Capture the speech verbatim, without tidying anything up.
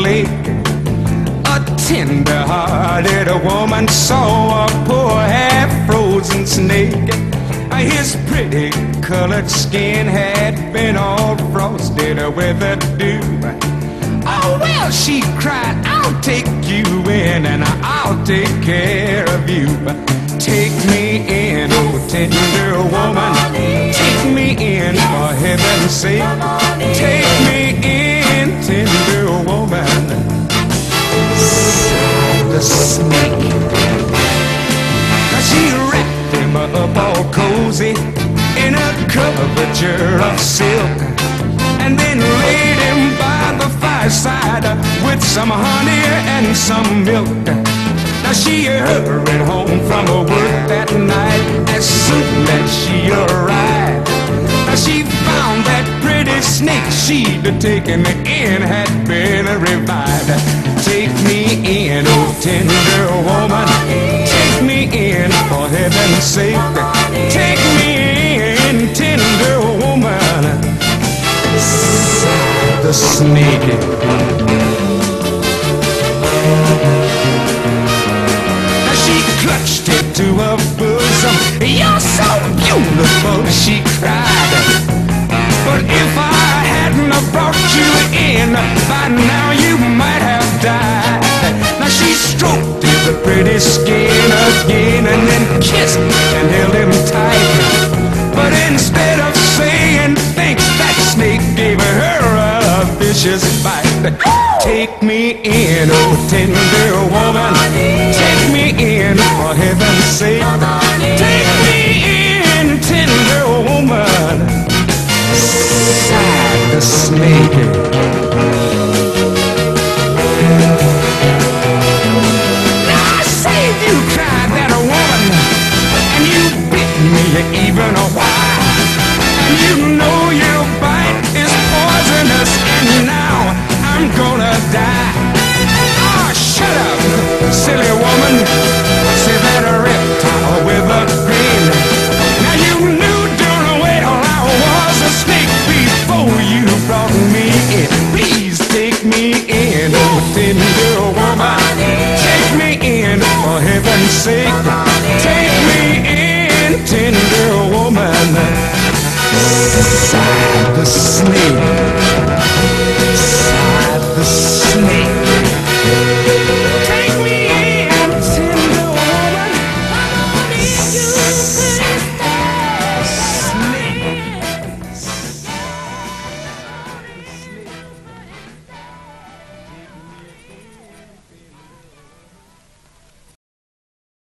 lake. A tender-hearted woman saw a poor half-frozen snake. His pretty colored skin had been all frosted with the dew. Oh well, she cried, I'll take you in and I'll take care of you. Take me in, oh tender woman, take me in for heaven's sake. Take me in, tender woman. The snake. Now she wrapped him up all cozy in a coverture of silk, and then laid him by the fireside with some honey and some milk. Now she hurried home from her work that night as soon as she arrived. Now she found that pretty snake she'd taken in had been revived. Take me in, oh tender woman, take me in for heaven's sake. Take me in, tender woman. Sighed the snake. Clutched it to her bosom. You're so beautiful, she cried. But if I hadn't have brought you in, by now you might have died. Now she stroked his pretty skin again, and then kissed and held him tight. But instead of saying thanks, that snake gave her a vicious bite. Take me in, oh tender woman, take me in for heaven's sake.